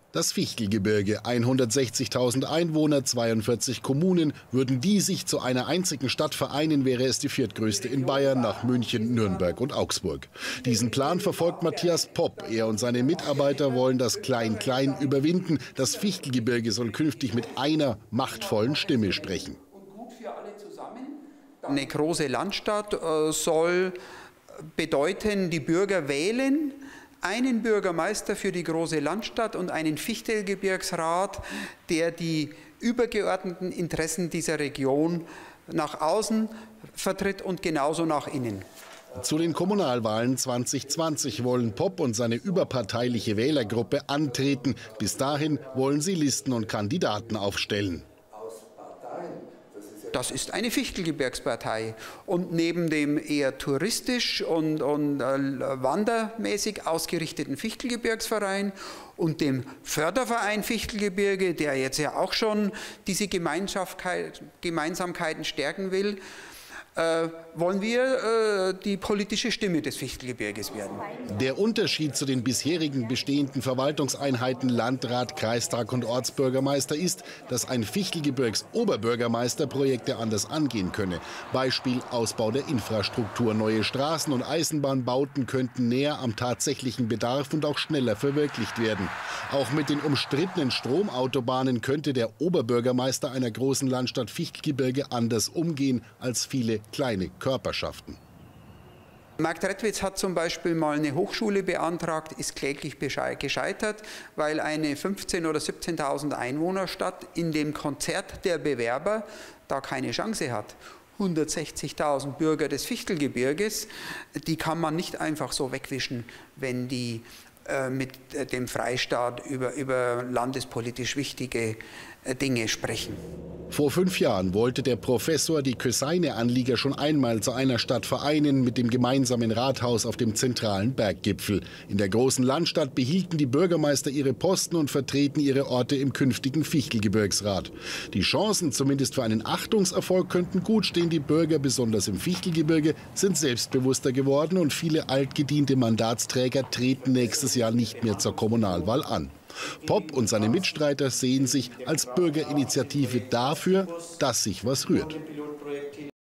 Das Fichtelgebirge, 160.000 Einwohner, 42 Kommunen. Würden die sich zu einer einzigen Stadt vereinen, wäre es die viertgrößte in Bayern nach München, Nürnberg und Augsburg. Diesen Plan verfolgt Matthias Popp. Er und seine Mitarbeiter wollen das Klein-Klein überwinden. Das Fichtelgebirge soll künftig mit einer machtvollen Stimme sprechen. Eine große Landstadt soll bedeuten, die Bürger wählen einen Bürgermeister für die große Landstadt und einen Fichtelgebirgsrat, der die übergeordneten Interessen dieser Region nach außen vertritt und genauso nach innen. Zu den Kommunalwahlen 2020 wollen Popp und seine überparteiliche Wählergruppe antreten. Bis dahin wollen sie Listen und Kandidaten aufstellen. Das ist eine Fichtelgebirgspartei. Und neben dem eher touristisch und wandermäßig ausgerichteten Fichtelgebirgsverein und dem Förderverein Fichtelgebirge, der jetzt ja auch schon diese Gemeinsamkeiten stärken will, wollen wir die politische Stimme des Fichtelgebirges werden. Der Unterschied zu den bisherigen bestehenden Verwaltungseinheiten Landrat, Kreistag und Ortsbürgermeister ist, dass ein Fichtelgebirgs-Oberbürgermeister Projekte anders angehen könne. Beispiel Ausbau der Infrastruktur. Neue Straßen- und Eisenbahnbauten könnten näher am tatsächlichen Bedarf und auch schneller verwirklicht werden. Auch mit den umstrittenen Stromautobahnen könnte der Oberbürgermeister einer großen Landstadt Fichtelgebirge anders umgehen als viele kleine Körperschaften. Marktredwitz hat zum Beispiel mal eine Hochschule beantragt, ist kläglich gescheitert, weil eine 15.000 oder 17.000 Einwohnerstadt in dem Konzert der Bewerber da keine Chance hat. 160.000 Bürger des Fichtelgebirges, die kann man nicht einfach so wegwischen, wenn die mit dem Freistaat über landespolitisch wichtige Dinge sprechen. Vor 5 Jahren wollte der Professor die Köseine-Anlieger schon einmal zu einer Stadt vereinen mit dem gemeinsamen Rathaus auf dem zentralen Berggipfel. In der großen Landstadt behielten die Bürgermeister ihre Posten und vertreten ihre Orte im künftigen Fichtelgebirgsrat. Die Chancen zumindest für einen Achtungserfolg könnten gut stehen. Die Bürger, besonders im Fichtelgebirge, sind selbstbewusster geworden und viele altgediente Mandatsträger treten nächstes Jahr nicht mehr zur Kommunalwahl an. Popp und seine Mitstreiter sehen sich als Bürgerinitiative dafür, dass sich was rührt.